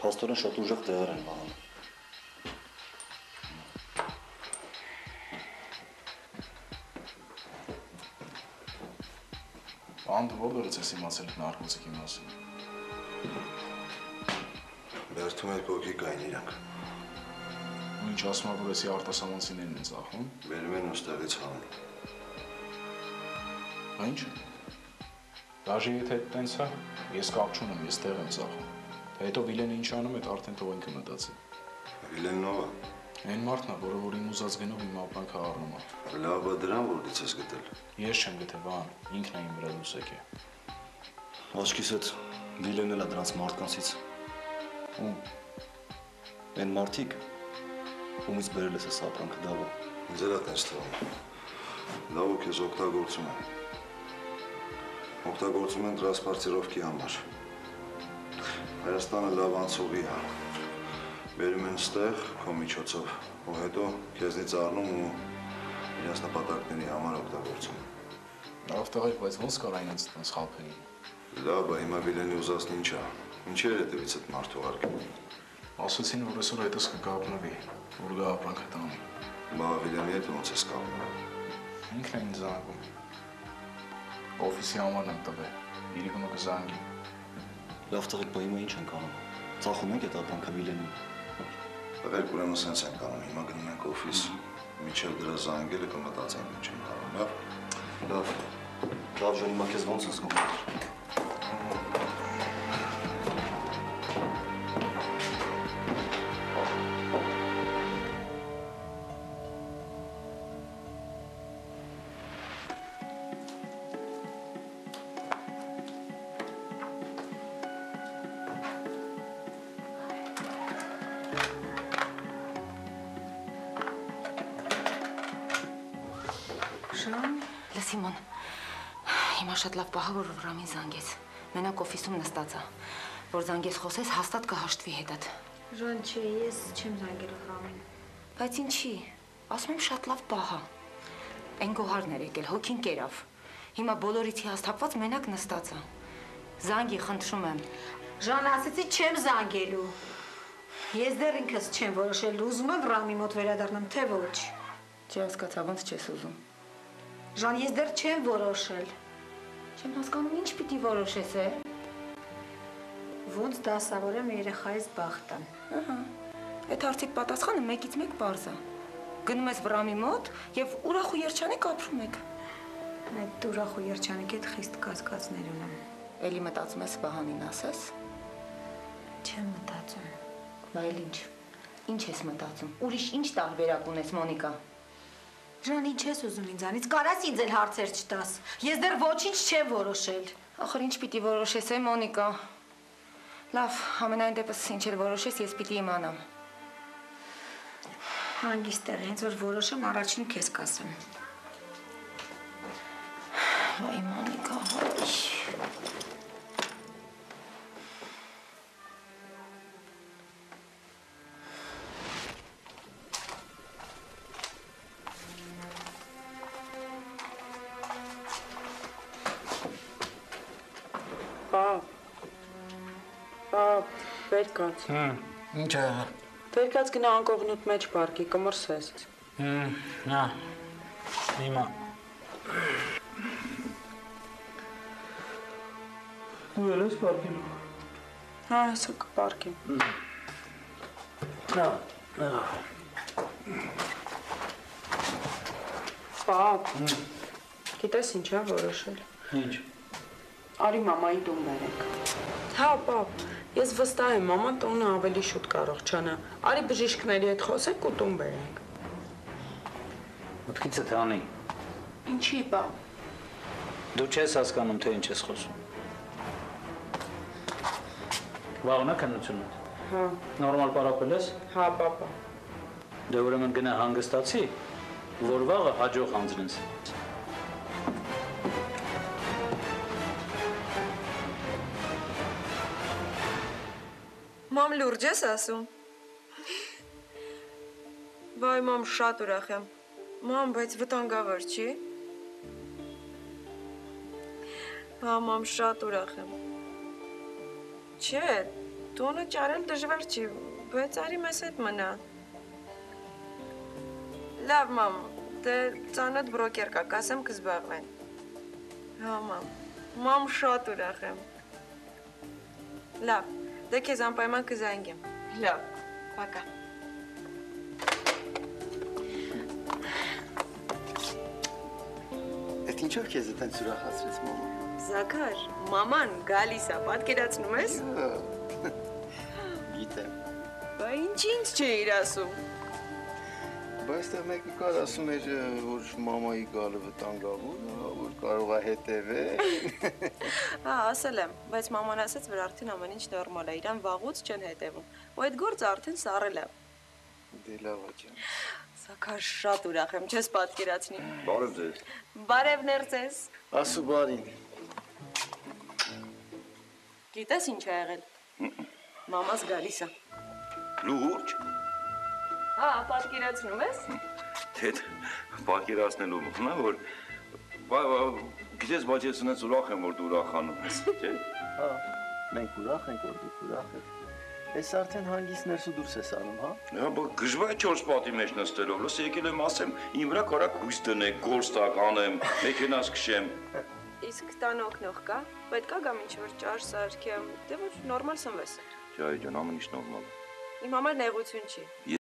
Փաստորեն շատ ուժեղ տեղեր են բանում։ Բանդ ո՞րից ես իմացել նարկոտիկի մասին։ Բերդում էլ փոքրիկ կային իրանք։ Ու ինչ ասում ա, որ էսի արտասահմանցիներն են ծախում։ Բերում են ուստեղից հանում։ Ինչ։ Դաժե եթե տենց է, ես կապ չունեմ, ես տեղ եմ ծախում։ Թե հետո Վիլենը ինչ անում է, արդեն թող ինքը մտածի։ Վիլենն ով է։ Այն մարդն է, որը որ իմ ուզած գնով իմ ապրանքը առնում է։ Լավ է դրան, որ դից ես գտել։ Ես չեմ գտել, բան, ինքն է իմ վրա լուսեք է։ Աչքիս հետ Վիլենն էլ է դրանց մարդկանցից։ Ում։ Այն մարդիկ, ումից բերել ես այս ապրանքը դավո։ Ինձ էլ է տենց թվում։ Դավո քեզ օգտագործում են։ Օգտագործում են տրանսպորտիրովքի համար։ Հայաստանը լավ անցողի է։ Բերում են ստեղ քո միջոցով, ու հետո քեզնից առնում ու իրենց նպատակների համար օգտագործում։ Լավ տղեկ, բայց ոնց կար այն ինձ տենց խաբեին։ Լավ է, հիմա Վիլենի ուզածն ինչ է։ Ինչ էր հետևից այդ մարդու արկել։ Ասացին, որ այսօր այդս կկապնվի, որ գա ապրանքը տանի։ Բա Վիլենի հետ ոնց ես կապնում։ Ինքն է ինձ զանգում։ Օֆիսի համարն եմ տվել, իրիկունը կզանգի։ Լավ տղեկ, բա հիմա ինչ ենք անում։ Ծախում ենք այդ ապրանքը Վիլենին։ Տղերք ուրեմն սենց ենք անում, հիմա գնում ենք օֆիս։ Մինչև դրա զանգելը կմտածենք ինչ ենք անում, լավ։ Լավ ջան, հիմա քեզ ոնց ես զգում։ Սիմոն, հիմա շատ լավ պահա, որ Վրամին զանգես։ Մենակ օֆիսում նստած է, որ զանգես խոսես, հաստատ կհաշտվի հետդ։ Ժան, չէ, ես չեմ զանգել Վրամին։ Բայց ինչի, ասում եմ շատ լավ պահա։ Այն գոհարն էր եկել, հոգին կերավ։ Հիմա բոլորից հիասթափված մենակ նստած է։ Զանգի, խնդրում եմ։ Ժան, ասեցի չեմ զանգելու։ Ես դեռ ինքս չեմ որոշել, ուզում եմ Վրամի մոտ վերադառնամ, թե ոչ։ Չհասկացա, ոնց չես ուզում։ Ժան, ես դեռ չեմ որոշել։ Չեմ հասկանում, ինչ պիտի որոշես է։ Ոնց դասավորեմ երեխայիս բախտը։ Ահա։ Այդ հարցի պատասխանը մեկից մեկ պարզ է։ Գնում ես Վրամի մոտ եւ ուրախ ու երջանիկ ապրում եք։ Այդ ուրախ ու երջանիկ հետ խիստ կասկածներ ունեմ։ Էլի մտածում ես Վահանին ասես։ Չեմ մտածում։ Բայց ինչ։ Ինչ ես մտածում։ Ուրիշ ինչ տարբերակ ունես, Մոնիկա։ Ժան, ինչ ես ուզում ինձանից, կարաս ինձ էլ հարցեր չտաս, ես դեռ ոչինչ չեմ որոշել։ Ախր ինչ պիտի որոշես է, Մոնիկա։ Լավ, ամենայն դեպս ինչ էլ որոշես, ես պիտի իմանամ։ Հանգիստ եղի, հենց որ որոշեմ, առաջին քեզ կասեմ։ Վայ, Մոնիկա, հայ։ Վեր կաց։ Ինչ է եղել։ Վեր կաց գնա անկողնուտ մեջ պարկի, կմրսես։ Նա, հիմա։ Ու էլ ես պարկելու։ Հա, հեսա կպարկի։ Նա, Պապ, գիտես ինչ է որոշել։ Ինչ։ Արի մամայի տուն բերենք։ Հա, պապ, ես վստահ եմ, մաման տունը ավելի շուտ կարող չանա։ Արի բժիշկների հետ խոսենք ու տուն բերենք։ Մտքիցը թե անի։ Ինչի, պապ։ Դու չես հասկանում, թե ինչ ես խոսում։ Վաղն է քննությունը։ Հա։ Նորմալ պարապել ես։ Հա, պապա։ Դե ուրեմն գնա հանգստացի, որ վաղը հաջող հանձնես։ Մամ, լուրջ ես ասում։ Վայ, մամ, շատ ուրախ եմ։ Մամ, բայց վտանգավոր չի։ Հա, մամ, շատ ուրախ եմ։ Չէ, Տոնը ճարել դժվար չի, բայց արի մեզ հետ մնա։ Լավ, մամ, դե ծանոթ բրոկեր կա, կասեմ կզբաղվեն։ Հա, մամ, մամ շատ ուրախ եմ։ Լավ, դե քեզ անպայման կզանգեմ։ Լավ, պակա։ Էդ ինչով քեզ այդպես ուրախացրեց մամա։ Զաքար, մաման գալիս է, պատկերացնում ես։ Գիտեմ։ Բա ինչ չէիր ասում։ Բայց այստեղ մեկը կար ասում էր, որ մամայի գալը վտանգավոր է, որ կարող է հետևել։ Հա, ասել եմ, բայց մաման ասաց, որ արդեն ամեն ինչ նորմալ է, իրան վաղուց չեն հետևում։ Ու այդ գործը արդեն սառել է։ Դե լավ է ջան։ Զաքար, շատ ուրախ եմ, չես պատկերացնի։ Բարև ձեզ։ Բարևներ ձեզ։ Ասու բարին։ Գիտես ինչ է եղել։ Մամաս գալիս է։ Լուրջ։ Հա, պատկերացնում ես։ Դեդ պատկերացնելու մտնա որ գիտես բայց ես ունես ուրախ եմ որ դու ուրախանում ես, չէ՞։ Հա, մենք ուրախ ենք, որ դուք ուրախ եք։ Ես արդեն հանգիստ ներս ու դուրս ես անում, հա։ Հա, բա գժվա 4 պատի մեջ նստելով, լս եկել եմ ասեմ, իմ վրա կարակ հույս դնեք, գործ տակ անեմ, մեքենաս քշեմ։ Իսկ տան օգնող կա։ Պետք է գամ ինչ-որ ճար սարքեմ, դե որ նորմալ սնվես։ Ջայ ջան, ամեն ինչ նորմալ է։ Իմ համար նեղություն չի։